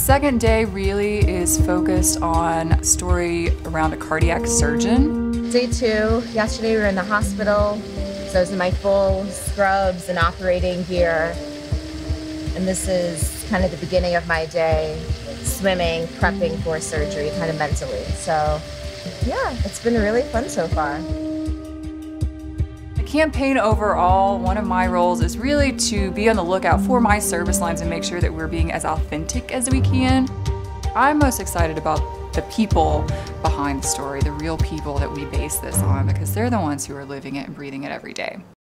second day really is focused on a story around a cardiac surgeon. Day 2, yesterday we were in the hospital, so I was in my full scrubs and operating gear. And this is kind of the beginning of my day, swimming, prepping for surgery, kind of mentally. So yeah, it's been really fun so far. The campaign overall, one of my roles is really to be on the lookout for my service lines and make sure that we're being as authentic as we can. I'm most excited about the people behind the story, the real people that we base this on, because they're the ones who are living it and breathing it every day.